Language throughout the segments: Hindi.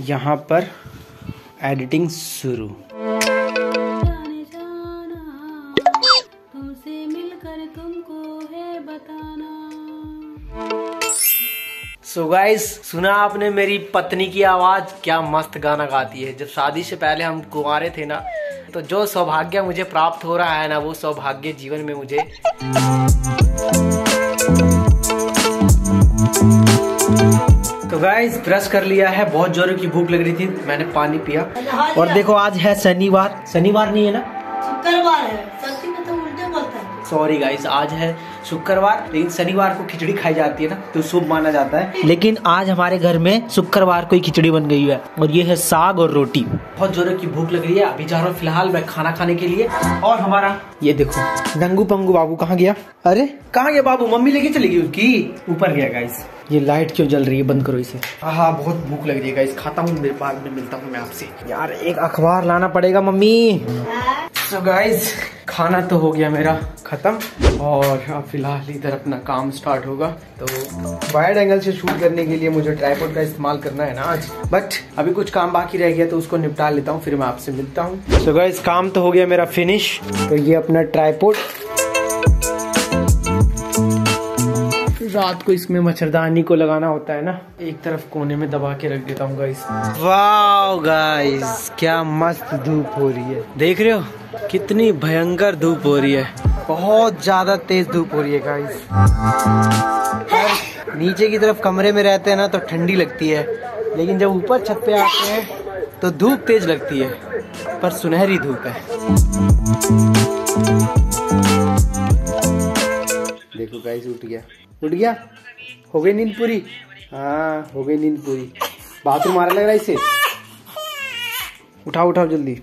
यहाँ पर एडिटिंग शुरू। तुमसे मिलकर तुमको है बताना। सो गाइस, सुना आपने मेरी पत्नी की आवाज, क्या मस्त गाना गाती है। जब शादी से पहले हम कुंवारे थे ना, तो जो सौभाग्य मुझे प्राप्त हो रहा है ना, वो सौभाग्य जीवन में मुझे तो गाइस ब्रश कर लिया है। बहुत जोरों की भूख लग रही थी, मैंने पानी पिया। और देखो आज है शनिवार, शनिवार नहीं है ना, शुक्रवार है। सच्ची में तो उल्टे बोलता है। सॉरी गाइस, आज है शुक्रवार, लेकिन शनिवार को खिचड़ी खाई जाती है ना, तो शुभ माना जाता है। लेकिन आज हमारे घर में शुक्रवार को ही खिचड़ी बन गई है, और ये है साग और रोटी। बहुत जोरों की भूख लग रही है, अभी जा रहा हूँ फिलहाल मैं खाना खाने के लिए। और हमारा ये देखो नंगू पंगू बाबू कहाँ गया? अरे कहाँ गया बाबू? मम्मी लेके चली गई उसकी, ऊपर गया गाइस। ये लाइट क्यों जल रही है? बंद करो इसे। हाँ बहुत भूख लग रही है गाइस, खाता हूँ, मेरे बाद में मिलता हूँ मैं आपसे। यार एक अखबार लाना पड़ेगा मम्मी। तो गाइस खाना तो हो गया मेरा खत्म, और अब फिलहाल इधर अपना काम स्टार्ट होगा। तो वाइड एंगल से शूट करने के लिए मुझे ट्राइपॉड का इस्तेमाल करना है ना आज, बट अभी कुछ काम बाकी रह गया तो उसको निपटा लेता हूँ, फिर मैं आपसे मिलता हूँ। तो गाइस काम तो हो गया मेरा फिनिश। तो ये अपना ट्राइपॉड, रात को इसमें मच्छरदानी को लगाना होता है ना, एक तरफ कोने में दबा के रख देता हूँ गाइस। वाओ गाइस क्या मस्त धूप हो रही है, देख रहे हो कितनी भयंकर धूप हो रही है, बहुत ज्यादा तेज धूप हो रही है गाइस। नीचे की तरफ कमरे में रहते हैं ना तो ठंडी लगती है, लेकिन जब ऊपर छत पे आते हैं तो धूप तेज लगती है, पर सुनहरी धूप है। देखो गाइस उठ गया, उठ गया, हो गई नींद पूरी। हाँ हो गई नींद पूरी। बाथरूम आ रहा लग रहा है इसे, उठाओ उठाओ जल्दी।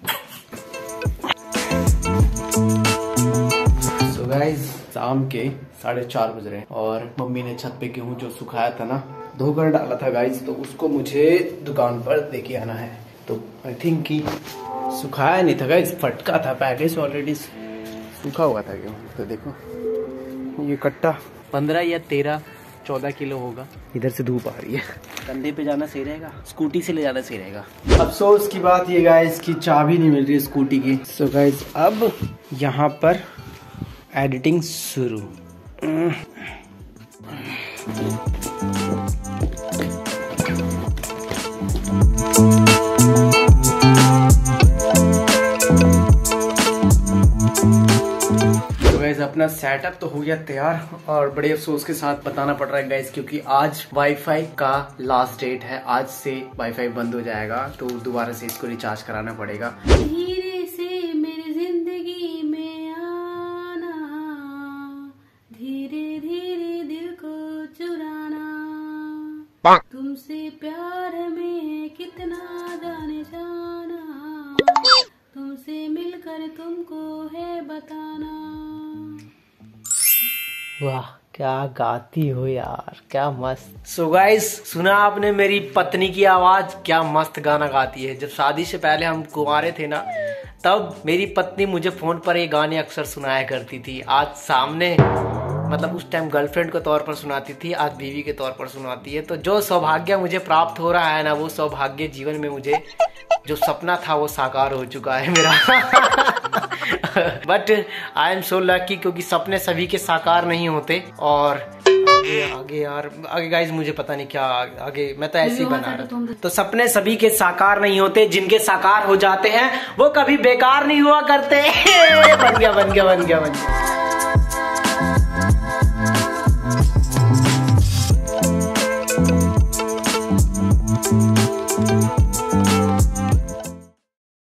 सो गाइस शाम के 4:30 बज रहे हैं, और मम्मी ने छत पे गेहूं जो सुखाया था ना, धोकर डाला था गाइस, तो उसको मुझे दुकान पर लेके आना है। तो आई थिंक कि सुखाया नहीं था गाइस, फटका था, पैकेज ऑलरेडी सूखा हुआ था गेहूं। तो देखो ये कट्टा 15 या 13-14 किलो होगा। इधर से धूप आ रही है, कंधे पे जाना सही रहेगा, स्कूटी से ले जाना सही रहेगा। अफसोस की बात ये गाइस की चाबी नहीं मिल रही है स्कूटी की। सो गाइस अब यहाँ पर एडिटिंग शुरू। अपना सेटअप तो हो गया तैयार, और बड़े अफसोस के साथ बताना पड़ रहा है गाइस, क्योंकि आज वाईफाई का लास्ट डेट है, आज से वाईफाई बंद हो जाएगा, तो दोबारा से इसको रिचार्ज कराना पड़ेगा। धीरे से मेरी जिंदगी में आना, धीरे धीरे दिल को चुराना, तुमसे प्यार में कितना जाने जाना, तुमसे मिलकर तुमको है बताना। वाह क्या गाती हो यार, क्या मस्त। सो गाइस सुना आपने मेरी पत्नी की आवाज, क्या मस्त गाना गाती है। जब शादी से पहले हम कुंवारे थे ना, तब मेरी पत्नी मुझे फोन पर ये गाने अक्सर सुनाया करती थी। आज सामने, मतलब उस टाइम गर्लफ्रेंड के तौर पर सुनाती थी, आज बीवी के तौर पर सुनाती है। तो जो सौभाग्य मुझे प्राप्त हो रहा है ना, वो सौभाग्य जीवन में मुझे, जो सपना था वो साकार हो चुका है मेरा। But I am so lucky, क्योंकि सपने सभी के साकार नहीं होते। और आगे यार आगे गाइज मुझे पता नहीं क्या आगे, मैं तो ऐसे ही बना रहा था। तो सपने सभी के साकार नहीं होते, जिनके साकार हो जाते हैं वो कभी बेकार नहीं हुआ करते। बन गया बन गया बन गया बन गया।